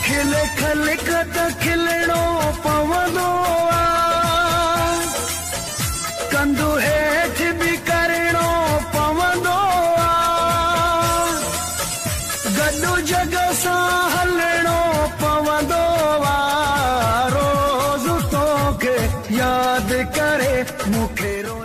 खिले खलिक त खिलणो पवंदो आहे, कंधु हेठि बि करणो पवंदो आहे, गॾु जग सां हलणो पवंदो आहे। रोज़ तोखे यादि करे मूंखे